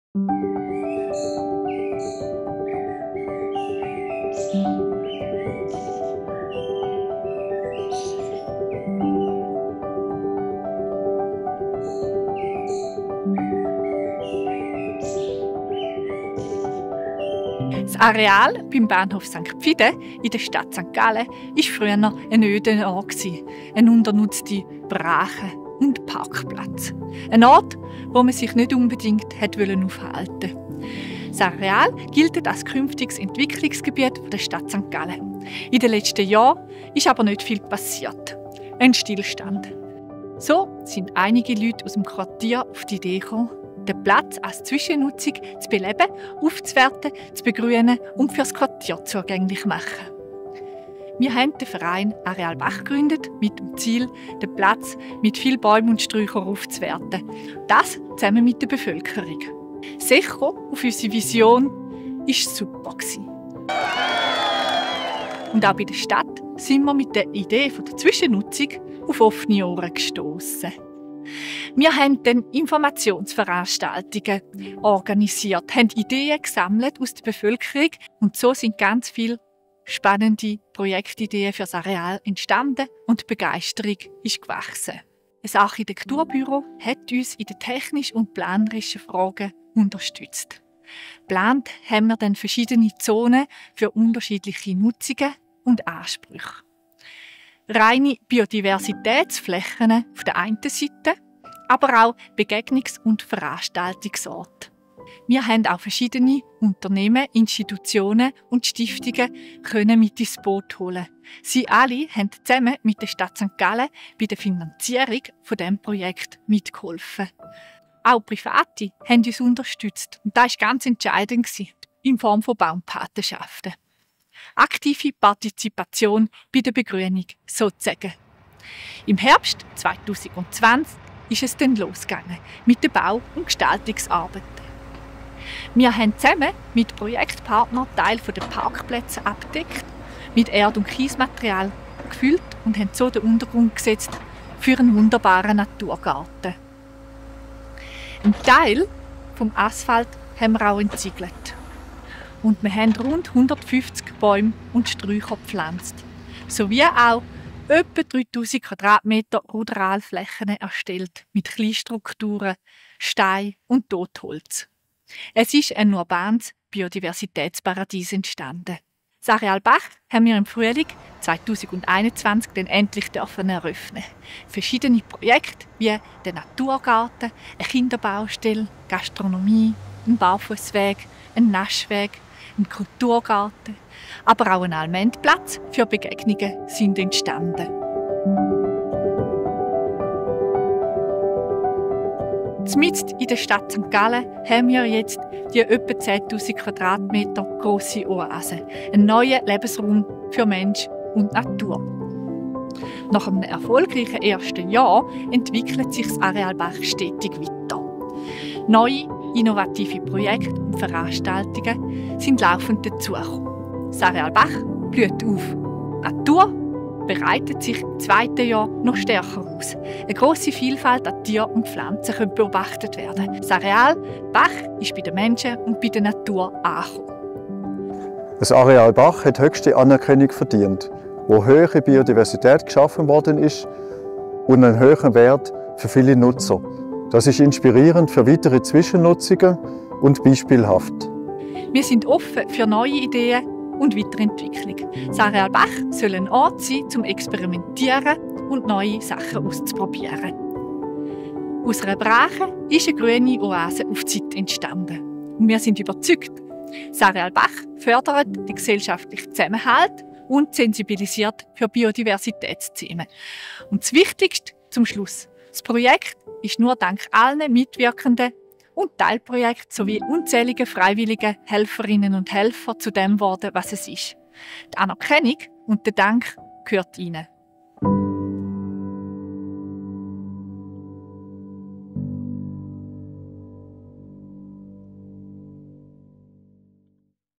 Das Areal beim Bahnhof St. Pfiden in der Stadt St. Gallen war früher ein öder Ort, ein unternutzte Brache und Parkplatz. Ein Ort, wo man sich nicht unbedingt aufhalten wollte. Das Areal gilt als künftiges Entwicklungsgebiet der Stadt St. Gallen. In den letzten Jahren ist aber nicht viel passiert. Ein Stillstand. So sind einige Leute aus dem Quartier auf die Idee gekommen, den Platz als Zwischennutzung zu beleben, aufzuwerten, zu begrünen und für das Quartier zugänglich zu machen. Wir haben den Verein Areal Bach gegründet, mit dem Ziel, den Platz mit vielen Bäumen und Sträuchern aufzuwerten. Das zusammen mit der Bevölkerung. Das Echo auf unsere Vision war super. Und auch bei der Stadt sind wir mit der Idee der Zwischennutzung auf offene Ohren gestossen. Wir haben dann Informationsveranstaltungen organisiert, haben Ideen gesammelt aus der Bevölkerung und so sind ganz viele spannende Projektideen für das Areal entstanden und die Begeisterung ist gewachsen. Das Architekturbüro hat uns in den technischen und planerischen Fragen unterstützt. Geplant haben wir dann verschiedene Zonen für unterschiedliche Nutzungen und Ansprüche. Reine Biodiversitätsflächen auf der einen Seite, aber auch Begegnungs- und Veranstaltungsorte. Wir haben auch verschiedene Unternehmen, Institutionen und Stiftungen mit ins Boot holen. Sie alle haben zusammen mit der Stadt St. Gallen bei der Finanzierung von diesem Projekt mitgeholfen. Auch Private haben uns unterstützt und das war ganz entscheidend in Form von Baumpatenschaften. Aktive Partizipation bei der Begrünung sozusagen. Im Herbst 2020 ist es dann losgegangen mit den Bau- und Gestaltungsarbeiten. Wir haben zusammen mit Projektpartnern Teile der Parkplätze abgedeckt, mit Erd- und Kiesmaterial gefüllt und haben so den Untergrund gesetzt für einen wunderbaren Naturgarten. Ein Teil vom Asphalt haben wir auch entsiegelt. Und wir haben rund 150 Bäume und Sträucher gepflanzt, sowie auch etwa 3000 Quadratmeter Ruderalflächen erstellt mit Kleinstrukturen, Stein und Totholz. Es ist ein urbanes Biodiversitätsparadies entstanden. Das Areal Bach haben wir im Frühling 2021 dann endlich eröffnen. Verschiedene Projekte wie der Naturgarten, eine Kinderbaustelle, Gastronomie, ein Barfußweg, ein Naschweg, ein Kulturgarten, aber auch ein Allmendplatz für Begegnungen sind entstanden. Mitten in der Stadt St. Gallen haben wir jetzt die etwa 10.000 Quadratmeter grosse Oase, einen neuen Lebensraum für Mensch und Natur. Nach einem erfolgreichen ersten Jahr entwickelt sich das Areal Bach stetig weiter. Neue, innovative Projekte und Veranstaltungen sind laufend dazugekommen. Das Areal Bach blüht auf. Die Natur breitet sich im zweiten Jahr noch stärker aus. Eine grosse Vielfalt an Tieren und Pflanzen kann beobachtet werden. Das Areal Bach ist bei den Menschen und bei der Natur angekommen. Das Areal Bach hat höchste Anerkennung verdient, wo höhere Biodiversität geschaffen worden ist und einen höheren Wert für viele Nutzer. Das ist inspirierend für weitere Zwischennutzungen und beispielhaft. Wir sind offen für neue Ideen und Weiterentwicklung. Das Areal Bach soll ein Ort sein, zum Experimentieren und neue Sachen auszuprobieren. Aus einer Brache ist eine grüne Oase auf die Zeit entstanden. Und wir sind überzeugt, das Areal Bach fördert den gesellschaftlichen Zusammenhalt und sensibilisiert für Biodiversitätsthemen. Und das Wichtigste zum Schluss: Das Projekt ist nur dank allen Mitwirkenden und Teilprojekten sowie unzähligen freiwilligen Helferinnen und Helfer zu dem geworden, was es ist. Die Anerkennung und der Dank gehört Ihnen.